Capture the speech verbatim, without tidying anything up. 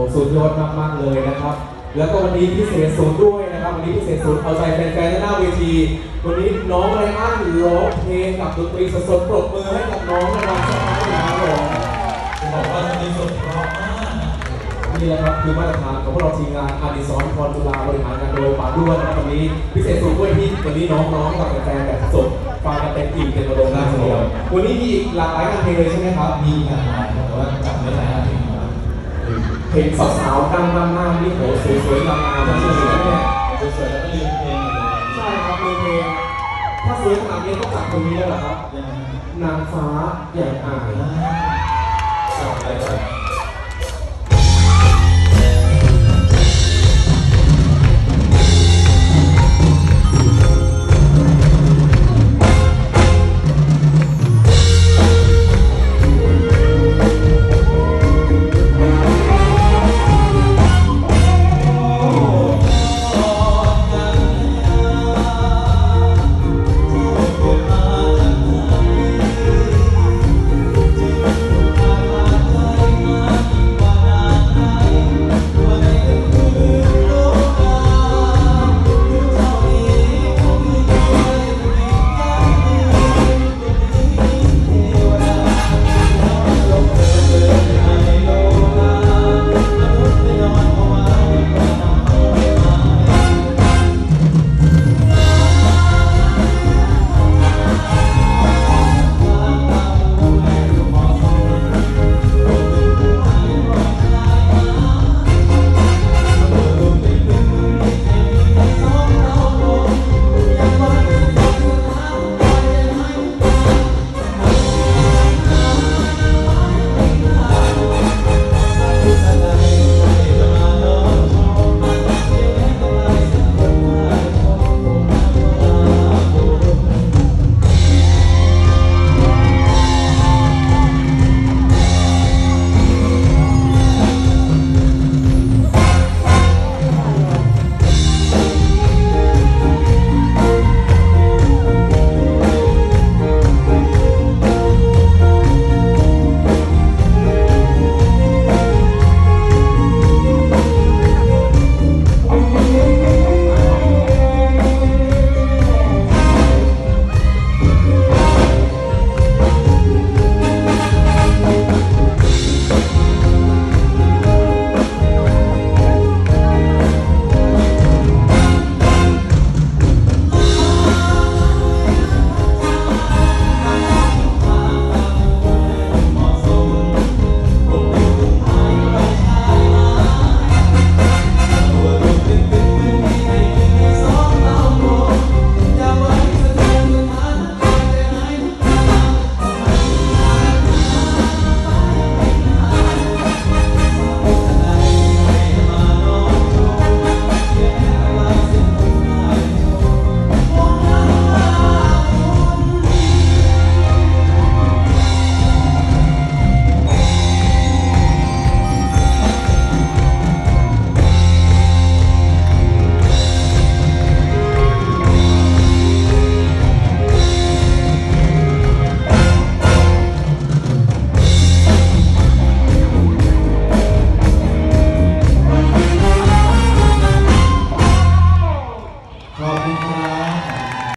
สุดยอดมากๆเลยนะครับแล้วก็วันนี้พิเศษสุดด้วยนะครับวันนี้พิเศษสุดเอาใจแฟนๆหน้าเวทีวันนี้น้องไรอันร้องเพลงกับดนตรีสดๆปรบมือให้กับน้องในวันสักครั้งนะครับผมจะบอกว่าดนตรีสดเพราะมากนี่แหละครับคือมาตรฐานของพวกเราทีมงานอาดิซอนพรจุฬาบริหารงานโดยปาด้วนนะครับวันนี้พิเศษสุดด้วยที่วันนี้น้องๆกับแฟนๆแบบสดฟังกันเต็มอิ่มเต็มระดมเลยทีเดียววันนี้มีอีกหลากหลายงานเพลงเลยใช่ไหมครับมีหลากหลายแต่ว่าจำไม่ได้เพลงเพลงสาวๆดังมากๆนี่โหสวยๆงามๆสวยๆเนี่ยสวยๆแล้วก็ลืมเพลงใช่ครับลืมเพลงถ้าสวยขนาดนี้ต้องจับคนนี้แล้วเหรอครับนางฟ้าอย่างอ่านจำอะไร